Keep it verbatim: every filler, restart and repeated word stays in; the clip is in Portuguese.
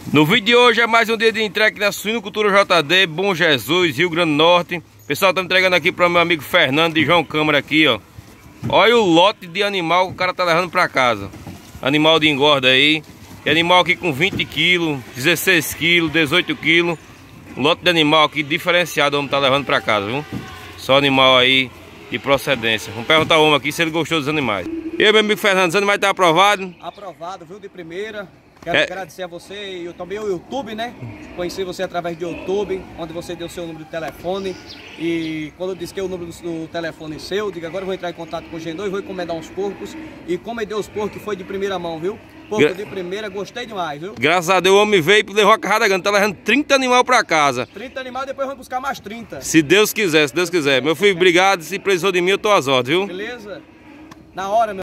No vídeo de hoje é mais um dia de entrega da Suinocultura J D, Bom Jesus, Rio Grande do Norte. Pessoal, estamos entregando aqui para o meu amigo Fernando de João Câmara aqui, ó. Olha o lote de animal que o cara tá levando para casa. Animal de engorda aí. E animal aqui com vinte quilos, dezesseis quilos, dezoito quilos. Lote de animal aqui diferenciado, o homem tá levando para casa, viu? Só animal aí de procedência. Vamos perguntar ao homem aqui se ele gostou dos animais. E aí, meu amigo Fernando, os animais estão aprovados? Aprovado, viu, de primeira. Quero É. agradecer a você e também o YouTube, né? Conheci você através do YouTube, onde você deu seu número de telefone. E quando eu disse que é o número do, do telefone seu, eu digo, agora eu vou entrar em contato com o Gen dois, vou encomendar uns porcos. E comedeu os porcos, foi de primeira mão, viu? Porco Gra de primeira, gostei demais, viu? Graças a Deus o homem veio e levou a carrada grande, tá levando trinta animais para casa. trinta animais, depois vamos buscar mais trinta. Se Deus quiser, se Deus quiser. Meu filho, obrigado. Se precisou de mim, eu tô às ordens, viu? Beleza? Na hora, meu